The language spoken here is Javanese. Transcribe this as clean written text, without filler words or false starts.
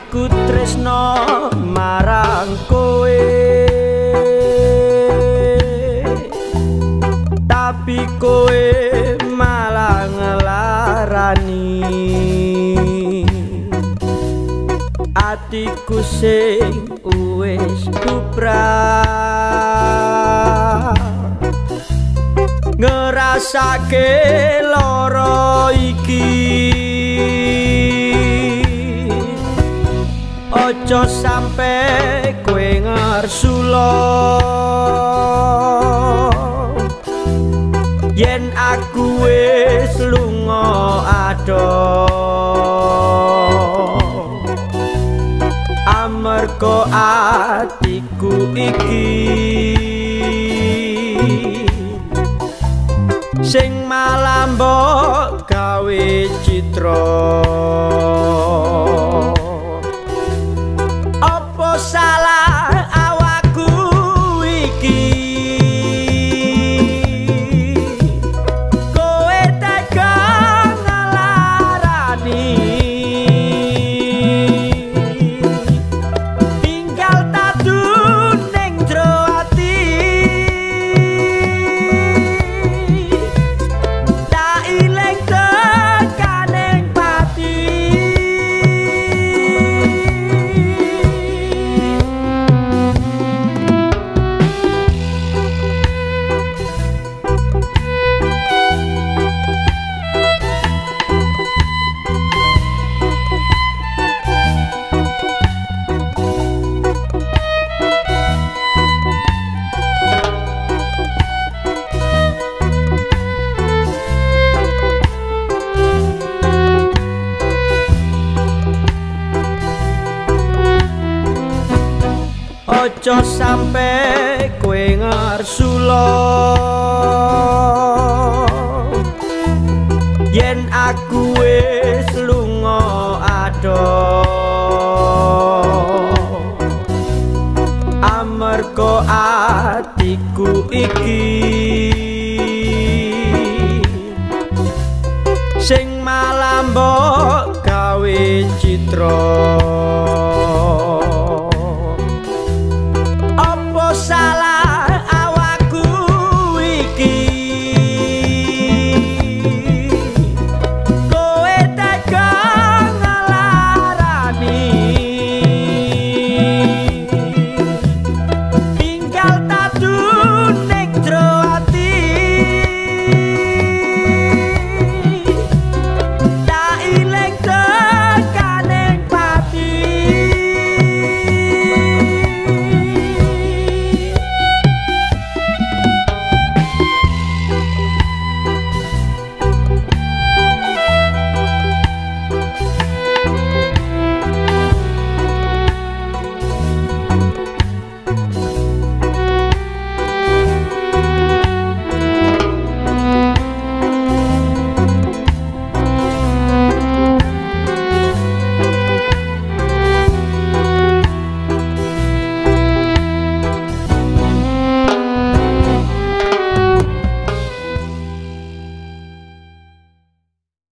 Aku tresno marang kowe, tapi kowe malah ngelarani atiku sing wis bubrah. Ngerasake lara iki ojo sampe kowe ngersula yen aku wis lunga adoh. Amarga atiku iki sing malah mbok gawe citra. Apa salah awakku iki? Kowe tega ngelarani tinggal tatu ning jero ati. Tak ileng tekaning pati. Ojo sampe kowe ngersula yen aku wis lunga adoh. Amarga atiku iki sing malah mbok gawe citra.